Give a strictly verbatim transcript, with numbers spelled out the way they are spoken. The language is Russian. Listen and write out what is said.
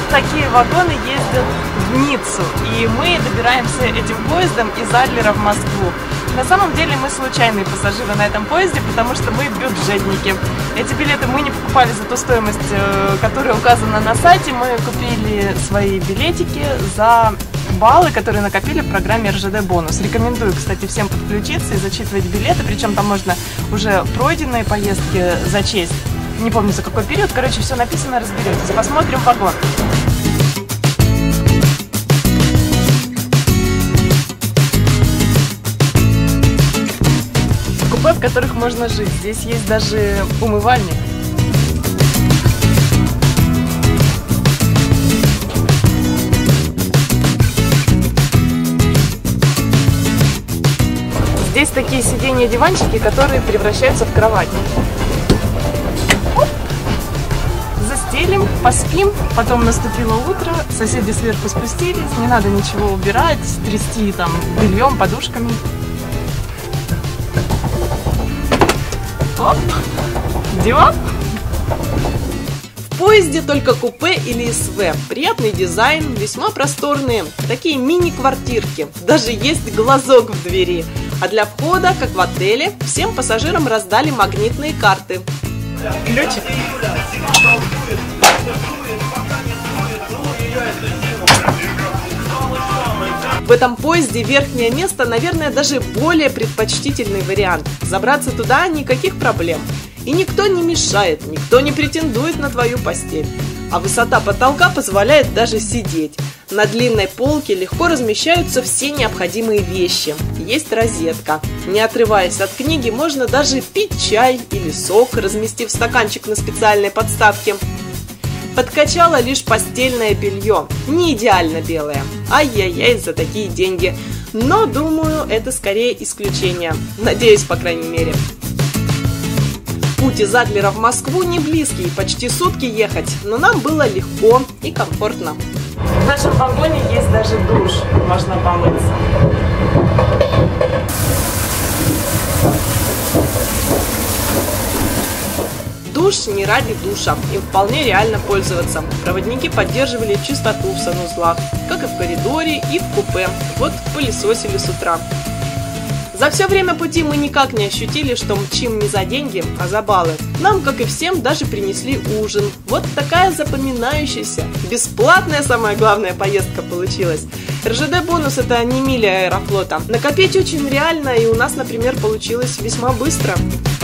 такие вагоны ездят в Ниццу, и мы добираемся этим поездом из Адлера в Москву. На самом деле мы случайные пассажиры на этом поезде, потому что мы бюджетники. Эти билеты мы не покупали за ту стоимость, которая указана на сайте. Мы купили свои билетики за баллы, которые накопили в программе эр жэ дэ бонус. Рекомендую, кстати, всем подключиться и зачитывать билеты, причем там можно уже пройденные поездки зачесть. Не помню за какой период, короче, все написано, разберетесь. Посмотрим вагон. Купе, в которых можно жить. Здесь есть даже умывальник. Здесь такие сиденья-диванчики, которые превращаются в кровать. Оп. Застелим, поспим, потом наступило утро, соседи сверху спустились, не надо ничего убирать, трясти там бельем, подушками. Оп. Диван. В поезде только купе или эс вэ. Приятный дизайн, весьма просторные, такие мини-квартирки. Даже есть глазок в двери. А для входа, как в отеле, всем пассажирам раздали магнитные карты. Ключик. В этом поезде верхнее место, наверное, даже более предпочтительный вариант. Забраться туда никаких проблем. И никто не мешает, никто не претендует на твою постель. А высота потолка позволяет даже сидеть. На длинной полке легко размещаются все необходимые вещи. Есть розетка. Не отрываясь от книги, можно даже пить чай или сок, разместив стаканчик на специальной подставке. Подкачало лишь постельное белье, не идеально белое. Ай-яй-яй за такие деньги. Но, думаю, это скорее исключение. Надеюсь, по крайней мере. Путь из Адлера в Москву не близкий, почти сутки ехать, но нам было легко и комфортно. В нашем вагоне есть даже душ, можно помыться. Душ не ради душа, им вполне реально пользоваться. Проводники поддерживали чистоту в санузлах, как и в коридоре, и в купе. Вот пылесосили с утра. За все время пути мы никак не ощутили, что мчим не за деньги, а за баллы. Нам, как и всем, даже принесли ужин. Вот такая запоминающаяся, бесплатная, самая главная, поездка получилась. эр жэ дэ бонус — это не миля Аэрофлота. Накопить очень реально, и у нас, например, получилось весьма быстро.